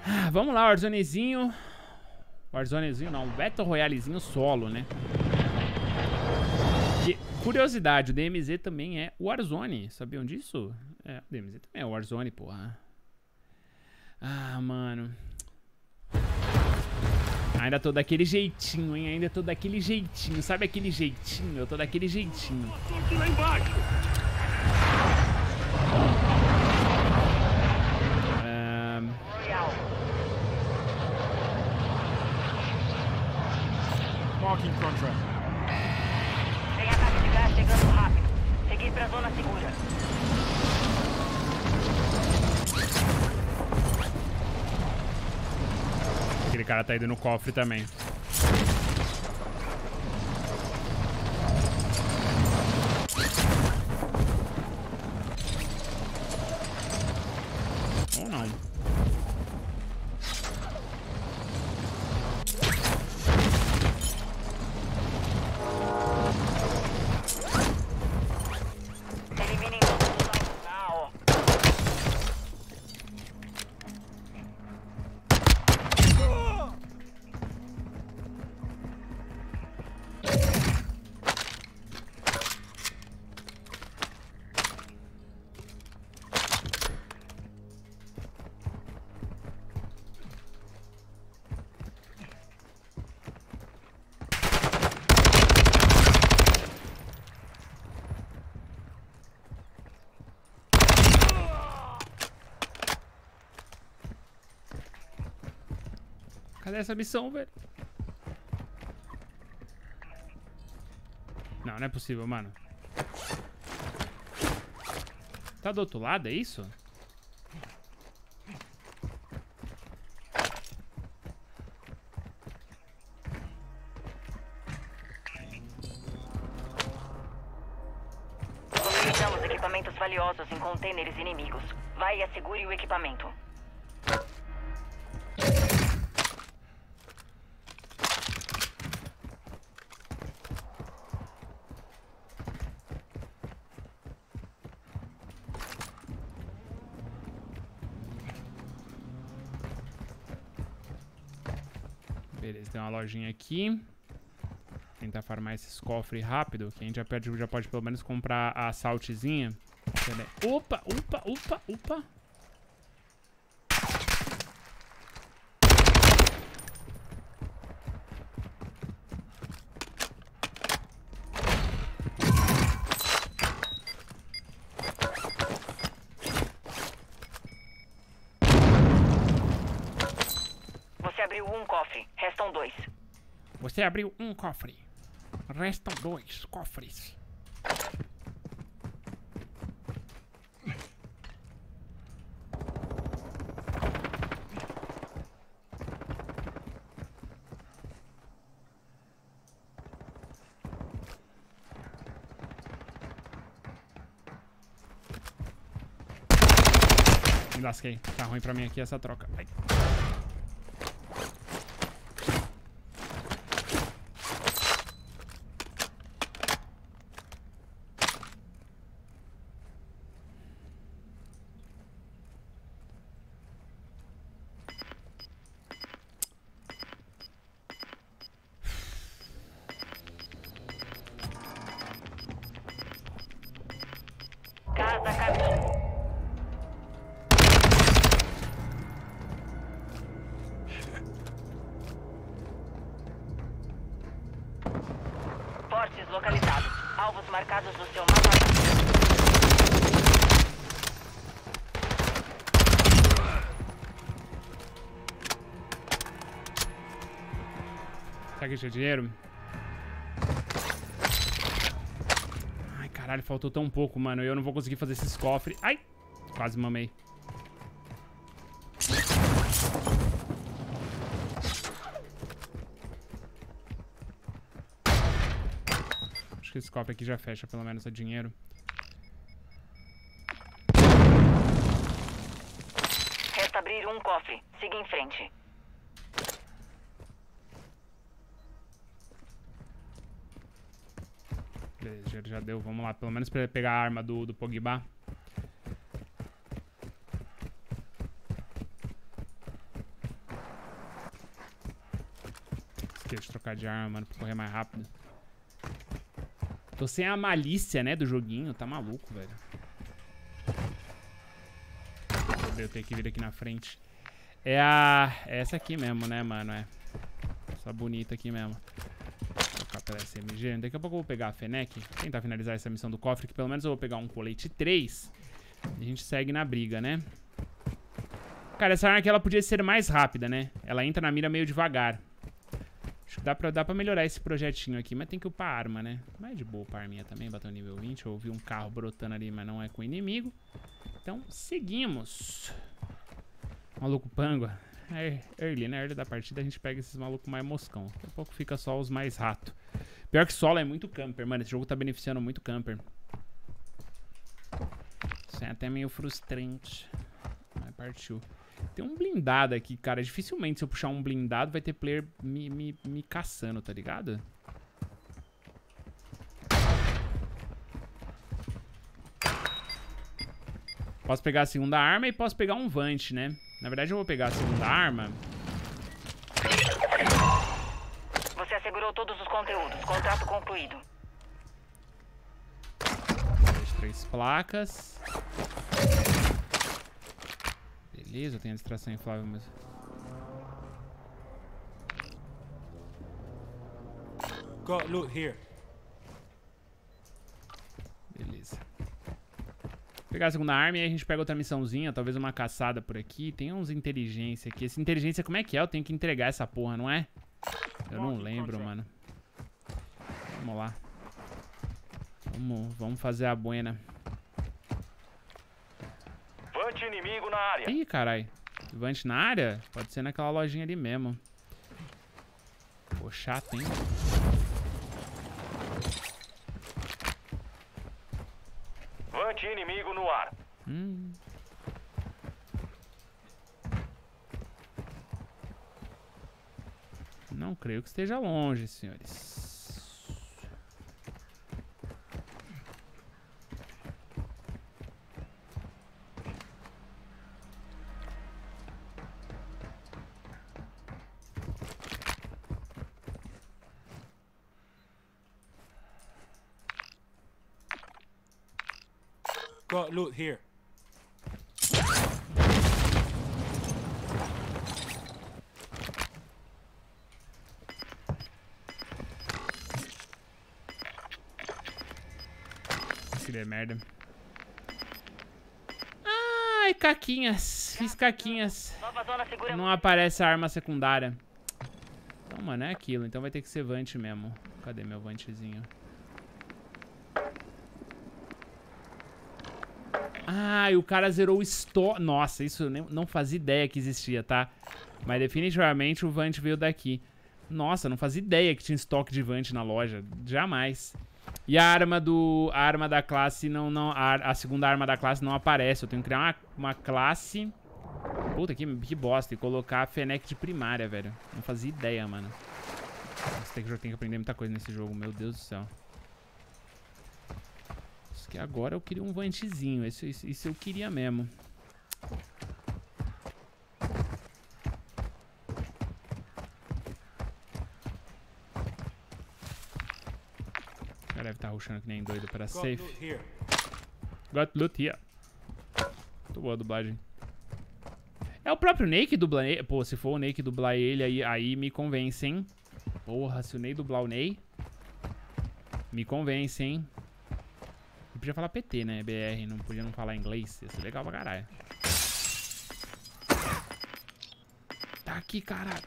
Vamos lá, Warzonezinho. Warzonezinho não, Battle Royalezinho solo, né? Que, curiosidade, o DMZ também é Warzone. Sabiam disso? É, o DMZ também é Warzone, porra. Ah, mano. Ainda tô daquele jeitinho, hein? Ainda tô daquele jeitinho. Sabe aquele jeitinho? Eu tô daquele jeitinho. Lá embaixo. Marking contract. Tem ataque de gás chegando rápido. Seguir pra zona segura. Aquele cara tá indo no cofre também. Ou não. Eliminem todos os alvos na AO. Cadê essa missão, velho? Não, não é possível, mano. Tá do outro lado, é isso? Localizamos equipamentos valiosos em contêineres inimigos. Vai e assegure o equipamento. Beleza, tem uma lojinha aqui. Tentar farmar esses cofres rápido, que a gente já pode pelo menos comprar a saltezinha. Opa, opa, opa, opa. Você abriu um cofre. Restam 2. Você abriu um cofre. Restam 2 cofres. Me lasquei. Tá ruim pra mim aqui essa troca. Ai. Casa Caminho. Fortes localizados. Alvos marcados no seu mapa. Será que tinha dinheiro? Ai, caralho, faltou tão pouco, mano. Eu não vou conseguir fazer esses cofres. Ai, quase mamei. Acho que esse cofre aqui já fecha, pelo menos, é dinheiro. Resta abrir um cofre. Siga em frente. Beleza, já deu. Vamos lá, pelo menos pra pegar a arma do Pogba. Esqueci de trocar de arma, mano, pra correr mais rápido. Tô sem a malícia, né, do joguinho. Tá maluco, velho. Eu tenho que vir aqui na frente. É essa aqui mesmo, né, mano? É. Essa bonita aqui mesmo. Vou trocar pela SMG. Daqui a pouco eu vou pegar a Fennec. Tentar finalizar essa missão do cofre, que pelo menos eu vou pegar um colete 3. E a gente segue na briga, né? Cara, essa arma aqui ela podia ser mais rápida, né? Ela entra na mira meio devagar. Acho que dá pra melhorar esse projetinho aqui, mas tem que upar a arma, né? Mas de boa upar a arminha também, bateu nível 20. Eu ouvi um carro brotando ali, mas não é com o inimigo. Então, seguimos. Maluco pangua. É early, né? Early da partida a gente pega esses malucos mais moscão. Daqui a pouco fica só os mais rato. Pior que solo é muito camper, mano. Esse jogo tá beneficiando muito camper. Isso é até meio frustrante. Mas partiu. Tem um blindado aqui, cara. Dificilmente se eu puxar um blindado vai ter player me caçando, tá ligado? Posso pegar a segunda arma e posso pegar um Vant, né? Na verdade eu vou pegar a segunda arma. Você assegurou todos os conteúdos. Contrato concluído. 3 placas. Beleza, eu tenho a distração inflável mesmo. Got loot here. Beleza. Vou pegar a segunda arma e aí a gente pega outra missãozinha, talvez uma caçada por aqui. Tem uns inteligência aqui. Essa inteligência, como é que é? Eu tenho que entregar essa porra, não é? Eu não lembro, mano. Vamos lá. Vamos fazer a buena. Vant inimigo na área. Ih, carai. Vant na área? Pode ser naquela lojinha ali mesmo. Pô, chato, hein? Vant inimigo no ar. Não creio que esteja longe, senhores. Got loot here. Se der merda. Ai, caquinhas. Fiz caquinhas. Nova zona segura. Não aparece a arma secundária. Então, mano, é aquilo. Então vai ter que ser Vant mesmo. Cadê meu Vantzinho? Ah, e o cara zerou o estoque. Nossa, isso eu não fazia ideia que existia, tá? Mas definitivamente o Vant veio daqui. Nossa, não fazia ideia que tinha estoque de Vant na loja. Jamais. E a arma da classe a segunda arma da classe não aparece. Eu tenho que criar uma classe. Puta, que bosta. E colocar a Fennec de primária, velho. Não fazia ideia, mano. Nossa, tem que aprender muita coisa nesse jogo, meu Deus do céu. Isso que agora eu queria um Vantzinho. Isso eu queria mesmo. O cara deve estar rushando que nem doido para safe. Got loot here. Muito boa a dublagem. É o próprio Nate dublar ele? Pô, se for o Nate dublar ele, aí me convence, hein? Porra, se o Nate dublar o Nate, me convence, hein? Eu podia falar PT, né? BR, não podia não falar inglês. Ia ser legal pra caralho. Tá aqui, caralho.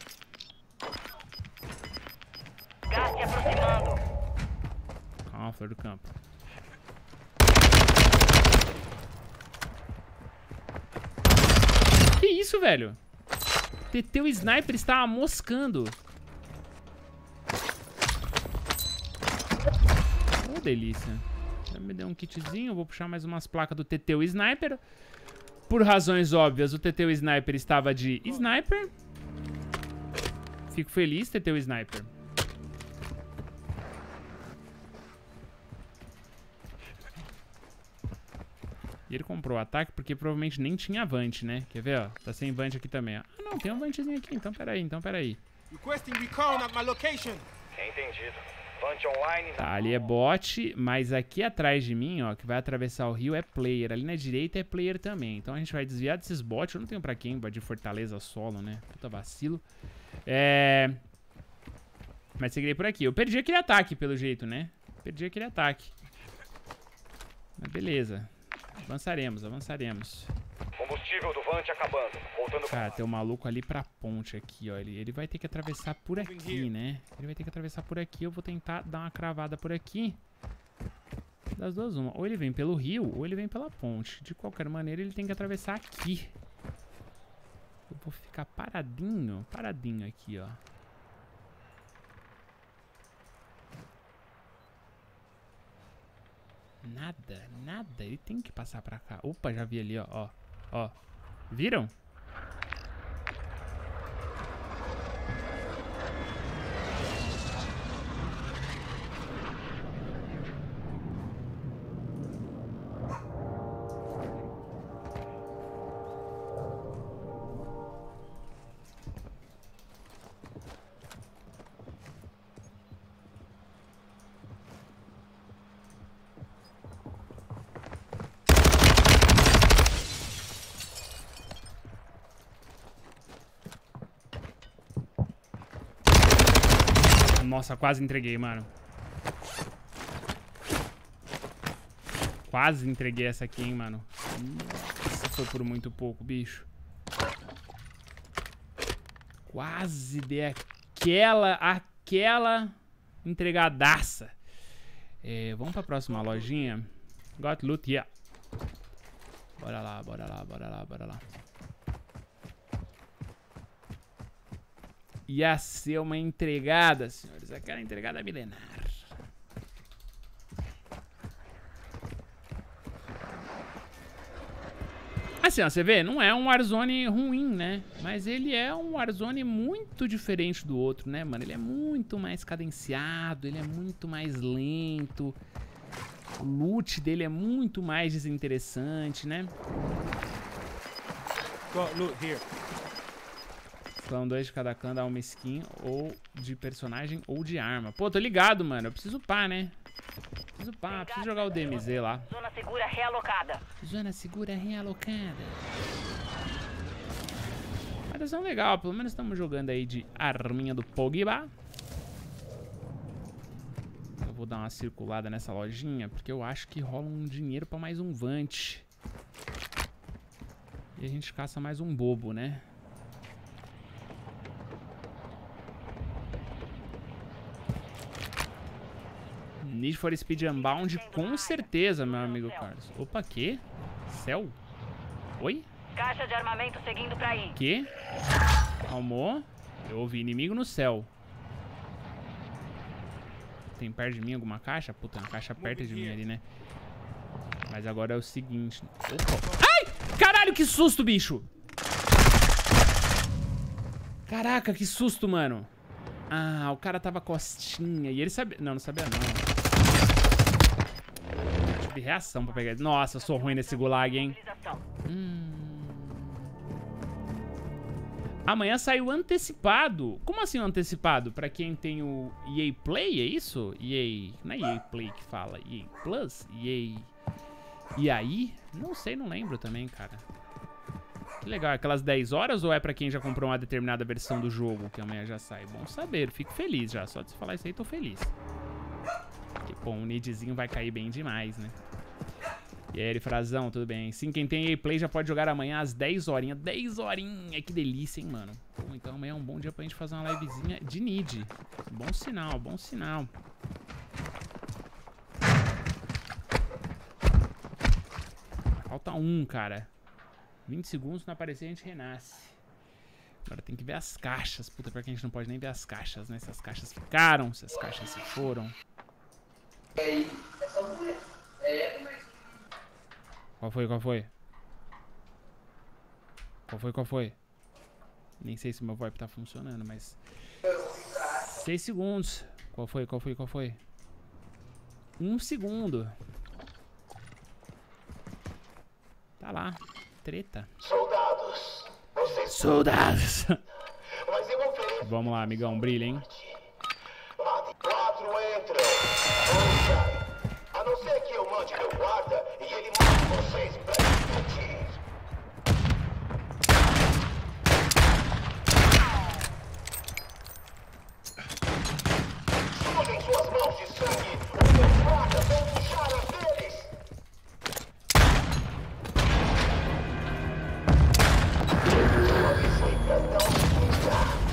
Gás se aproximando. Calma, flor do campo. Que isso, velho? TT o sniper estava moscando. Oh, delícia. Já me deu um kitzinho. Vou puxar mais umas placas do TT o sniper. Por razões óbvias, o TT o sniper estava de sniper. Fico feliz, TT o sniper. E ele comprou o ataque porque provavelmente nem tinha Vant, né? Quer ver, ó? Tá sem Vant aqui também, ó. Ah, não, tem um Vantzinho aqui. Então, peraí. Requesting recon at my location. Entendido. Vant online. Tá, ali é bot, mas aqui atrás de mim, ó, que vai atravessar o rio é player. Ali na direita é player também. Então a gente vai desviar desses bots. Eu não tenho pra quem invadir Fortaleza solo, né? Puta vacilo. Mas seguirei por aqui. Eu perdi aquele ataque, pelo jeito, né? Perdi aquele ataque. Mas beleza. Avançaremos, avançaremos. Combustível do Vant acabando. Voltando. Cara, tem um maluco ali pra ponte aqui, ó. Ele vai ter que atravessar por aqui, né? Ele vai ter que atravessar por aqui. Eu vou tentar dar uma cravada por aqui. Das duas, uma. Ou ele vem pelo rio, ou ele vem pela ponte. De qualquer maneira, ele tem que atravessar aqui. Eu vou ficar paradinho aqui, ó. Nada, nada. Ele tem que passar pra cá. Opa, já vi ali, ó. Ó. Viram? Nossa, quase entreguei, mano. Quase entreguei essa aqui, hein, mano. Nossa, foi por muito pouco, bicho. Quase dei aquela entregadaça. Vamos pra próxima lojinha. Got loot, yeah. Bora lá, bora lá, bora lá, bora lá. Ia ser uma entregada, senhores. Aquela entregada milenar. Assim, ó, você vê, não é um Warzone ruim, né? Mas ele é um Warzone muito diferente do outro, né, mano? Ele é muito mais cadenciado, ele é muito mais lento. O loot dele é muito mais desinteressante, né? Got loot here. Clã 2 de cada clã dá uma skin ou de personagem ou de arma. Pô, tô ligado, mano. Eu preciso upar, né? Preciso upar, preciso jogar o DMZ lá. Zona segura realocada. Zona segura realocada. Mas são legal, pelo menos estamos jogando aí de arminha do Pogba. Eu vou dar uma circulada nessa lojinha, porque eu acho que rola um dinheiro pra mais um Vant. E a gente caça mais um bobo, né? Need for Speed Unbound, com certeza, meu amigo Carlos. Opa, que? Céu? Oi? Caixa de armamento seguindo pra aí. Que? Calmou. Eu ouvi inimigo no céu. Tem perto de mim alguma caixa? Puta, uma caixa perto de mim ali, né? Mas agora é o seguinte. Opa. Ai! Caralho, que susto, bicho! Caraca, que susto, mano. Ah, o cara tava costinha. E ele sabia... Não, não sabia não. Tive reação pra pegar ele. Nossa, eu sou ruim nesse gulag, hein? Amanhã saiu antecipado. Como assim antecipado? Pra quem tem o EA Play, é isso? EA... Não é EA Play que fala. EA Plus? EA... E aí? Não sei, não lembro também, cara. Que legal. Aquelas 10 horas ou é pra quem já comprou uma determinada versão do jogo que amanhã já sai? Bom saber. Fico feliz já. Só de falar isso aí, tô feliz. Porque, pô, um nidzinho vai cair bem demais, né? E aí, Frazão, tudo bem? Sim, quem tem EA Play já pode jogar amanhã às 10 horinhas. 10 horinhas, que delícia, hein, mano? Pô, então amanhã é um bom dia pra gente fazer uma livezinha de nid. Bom sinal, bom sinal. Falta um, cara. 20 segundos, não aparecer, a gente renasce. Agora tem que ver as caixas. Puta, pior que a gente não pode nem ver as caixas, né? Se as caixas ficaram, se as caixas se foram. Qual foi, qual foi? Qual foi, qual foi? Nem sei se meu VoIP tá funcionando, mas... 6 segundos. Qual foi, qual foi, qual foi? 1 segundo. Tá lá. Treta. Soldados, vocês... Soldados. Mas eu ofereço Vamos lá, amigão, brilha, hein? 4 entram, 2 saem. A não ser que eu mande meu guarda e ele mande vocês pra discutir. Sujem suas mãos de sangue. Os meus guardas vão puxar a deles. Eu avisei pra não desligar.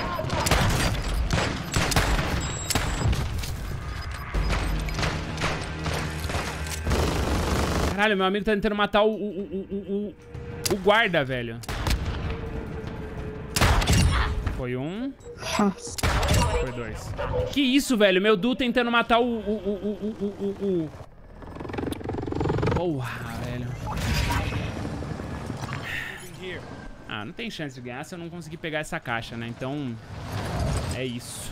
Caralho, meu amigo tá tentando matar o guarda, velho. Foi um. Foi 2. Que isso, velho? Meu Du tentando matar Porra, velho. Ah, não tem chance de ganhar se eu não conseguir pegar essa caixa, né? Então, é isso.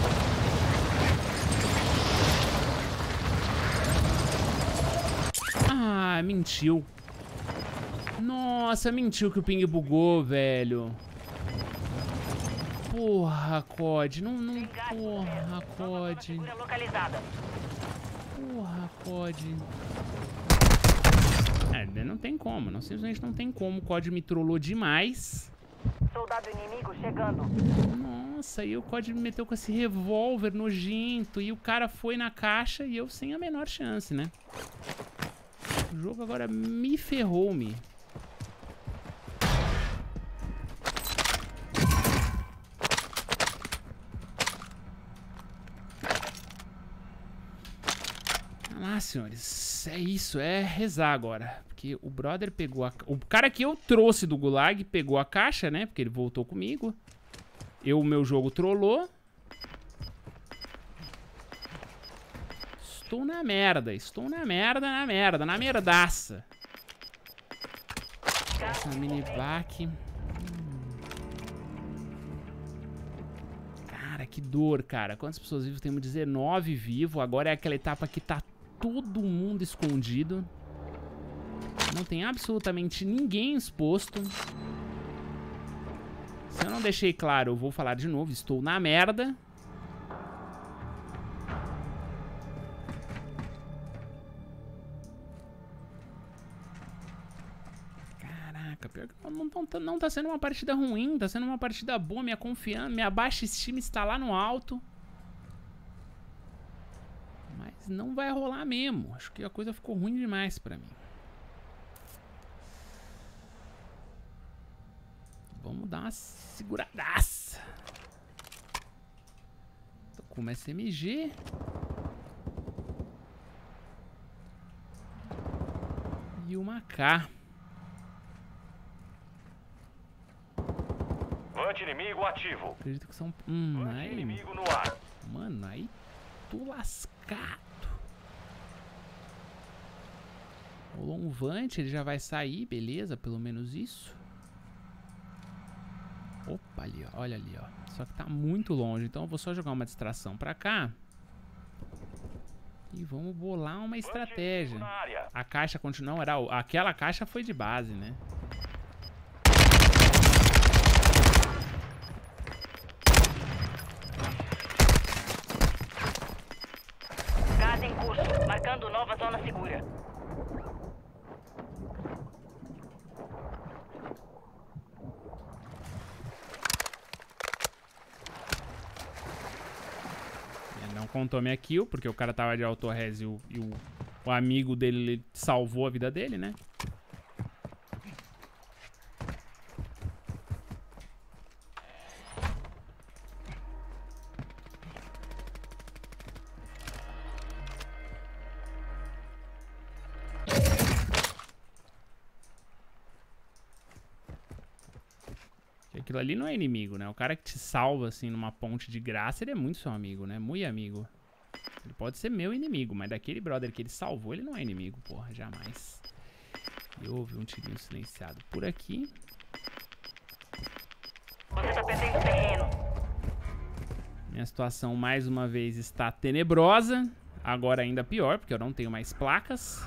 Ah, mentiu. Nossa, mentiu que o ping bugou, velho. Porra, COD. Não... Porra, COD. Segura localizada. Porra, COD. É, não tem como. Não, simplesmente não tem como. O COD me trollou demais. Soldado inimigo chegando. Nossa, e o COD me meteu com esse revólver nojento. E o cara foi na caixa e eu sem a menor chance, né? O jogo agora me ferrou-me. Ah, senhores, é isso, é rezar agora. Porque o brother pegou a... O cara que eu trouxe do Gulag pegou a caixa, né? Porque ele voltou comigo. O meu jogo trollou. Estou na merda, na merdaça. Essa minivac. Cara, que dor, cara. Quantas pessoas vivas? Temos 19 vivos. Agora é aquela etapa que tá todo mundo escondido. Não tem absolutamente ninguém exposto. Se eu não deixei claro, eu vou falar de novo. Estou na merda. Pior que não tá sendo uma partida ruim, tá sendo uma partida boa, minha confiança, minha baixa estima está lá no alto. Mas não vai rolar mesmo, acho que a coisa ficou ruim demais pra mim. Vamos dar uma seguradaça. Tô com uma SMG. E uma K. Vante inimigo ativo. Acredito que são... Vante aí... inimigo no ar. Mano, aí tô lascado. Rolou um Vante, ele já vai sair, beleza, pelo menos isso. Opa, ali, ó, olha ali, ó. Só que tá muito longe, então eu vou só jogar uma distração pra cá. E vamos bolar uma estratégia. A caixa continua... Aquela caixa foi de base, né? Gás em curso, marcando nova zona segura. Ele não contou minha kill, porque o cara tava de autorres e o amigo dele ele salvou a vida dele, né? Aquilo ali não é inimigo, né? O cara que te salva, assim, numa ponte de graça, ele é muito seu amigo, né? Muito amigo. Ele pode ser meu inimigo, mas daquele brother que ele salvou, ele não é inimigo, porra. Jamais. E houve um tirinho silenciado por aqui. Você tá perdendo terreno. Minha situação, mais uma vez, está tenebrosa. Agora ainda pior, porque eu não tenho mais placas.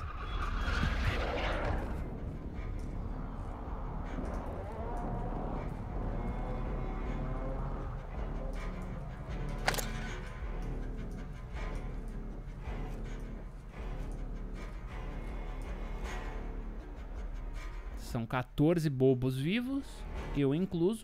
São 14 bobos vivos, eu incluso.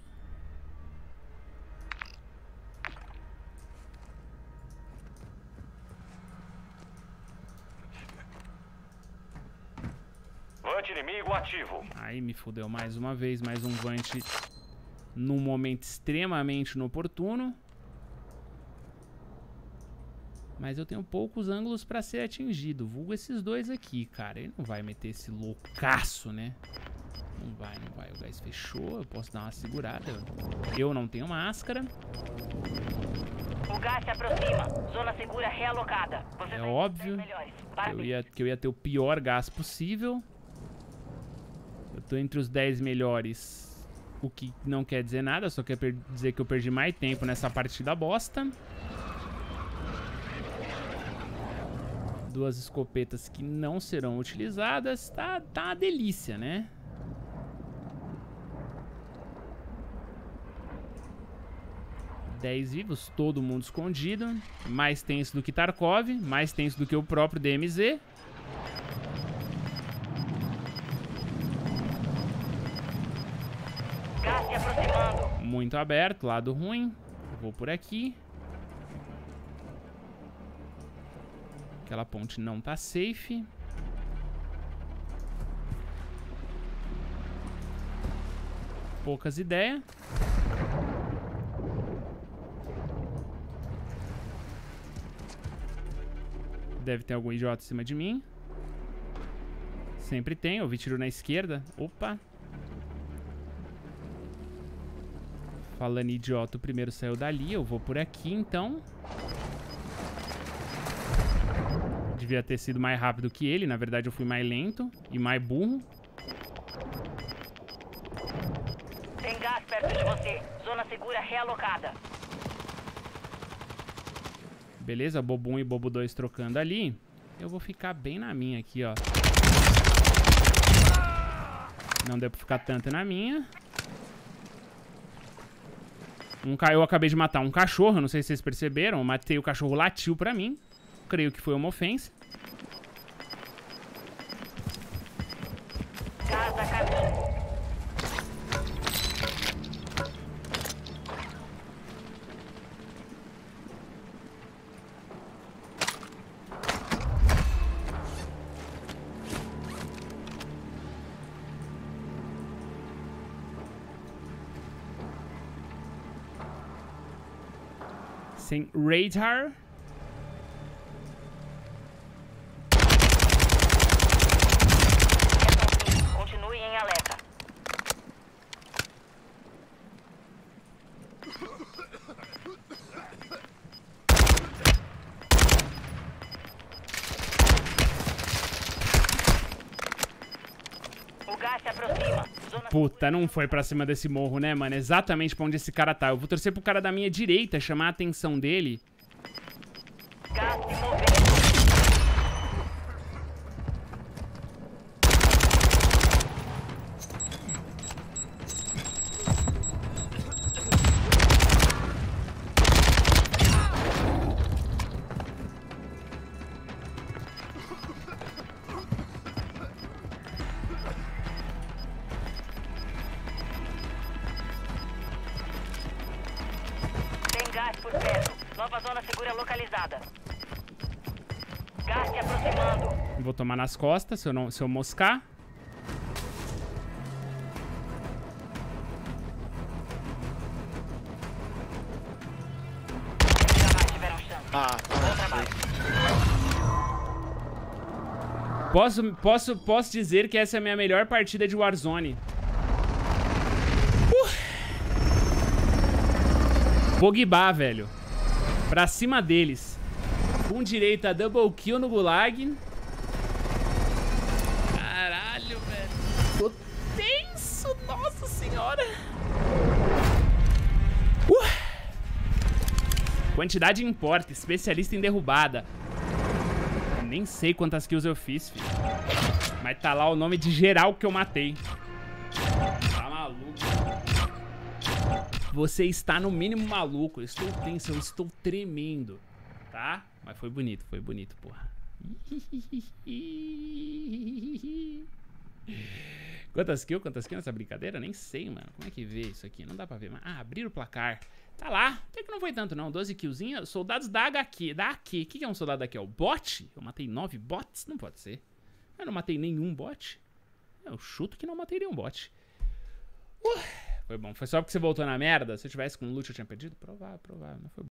Vante inimigo ativo. Aí me fudeu mais uma vez, mais um Vante num momento extremamente inoportuno. Mas eu tenho poucos ângulos pra ser atingido. Vulgo esses dois aqui, cara. Ele não vai meter esse loucaço, né? Não vai, não vai. O gás fechou. Eu posso dar uma segurada. Eu não tenho máscara. O gás se aproxima. Zona segura realocada. Você É tá óbvio que eu ia ter o pior gás possível. Eu tô entre os 10 melhores. O que não quer dizer nada. Só quer dizer que eu perdi mais tempo nessa partida bosta. Duas escopetas que não serão utilizadas. Tá uma delícia, né? Vivos, todo mundo escondido. Mais tenso do que Tarkov. Mais tenso do que o próprio DMZ. Gás se aproximando. Muito aberto, lado ruim. Eu vou por aqui. Aquela ponte não tá safe. Poucas ideias. Deve ter algum idiota em cima de mim. Sempre tem. Eu ouvi tiro na esquerda. Opa. Falando em idiota, o primeiro saiu dali. Eu vou por aqui, então. Devia ter sido mais rápido que ele. Na verdade, eu fui mais lento e mais burro. Tem gás perto de você. Zona segura realocada. Beleza, Bobo 1 e Bobo 2 trocando ali. Eu vou ficar bem na minha aqui, ó. Não deu pra ficar tanto na minha. Eu acabei de matar um cachorro, não sei se vocês perceberam. Eu matei o cachorro, latiu pra mim. Creio que foi uma ofensa. Gás a caminho. Sem radar. Continue em alerta. O gás se aproxima. Zona Puta, não foi pra cima desse morro, né, mano? Exatamente pra onde esse cara tá. Eu vou torcer pro cara da minha direita, chamar a atenção dele. gás se movendo. Gás por perto. Nova zona segura localizada. Gás se aproximando. Vou tomar nas costas se eu moscar. Eles jamais tiveram chance. Bom trabalho. Posso dizer que essa é a minha melhor partida de Warzone. Pogba, velho. Pra cima deles. Com direito a double kill no gulag. Caralho, velho. Tô tenso, nossa senhora. Quantidade importa, especialista em derrubada. Nem sei quantas kills eu fiz, filho. Mas tá lá o nome de geral que eu matei. Tá maluco. Você está no mínimo maluco. Eu estou tenso, eu estou tremendo. Tá? Mas foi bonito, porra. Quantas kills nessa brincadeira? Nem sei, mano. Como é que vê isso aqui? Não dá pra ver. Mas... Ah, abrir o placar. Tá lá. Até que não foi tanto, não. 12 killzinhas. Soldados da HQ. Da AK. O que é um soldado daqui? É o bot? Eu matei 9 bots? Não pode ser. Eu não matei nenhum bot. Eu chuto que não matei nenhum bot. Foi bom. Foi só porque você voltou na merda? Se eu tivesse com loot eu tinha perdido? Provável. Não foi